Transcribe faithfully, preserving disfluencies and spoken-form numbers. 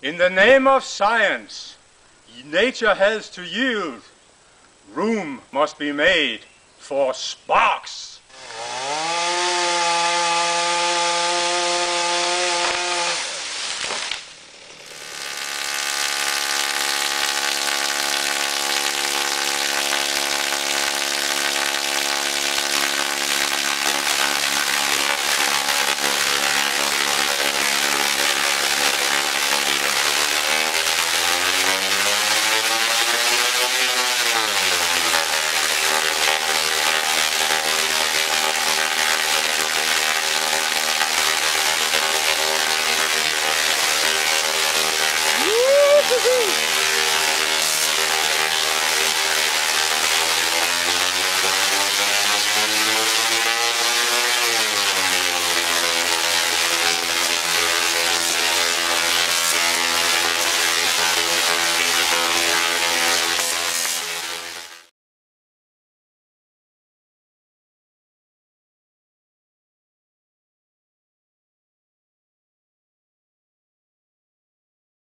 In the name of science, nature has to yield. Room must be made for sparks.